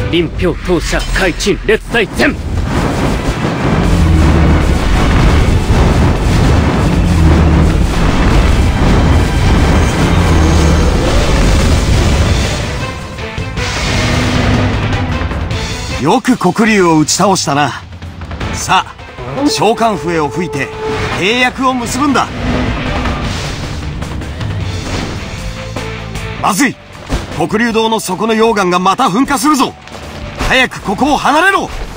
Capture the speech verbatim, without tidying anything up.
臨氷当社海鎮列隊前。 よく黒龍を打ち倒したな。さあ召喚笛を吹いて契約を結ぶんだ。まずい、黒龍洞の底の溶岩がまた噴火するぞ。早くここを離れろ。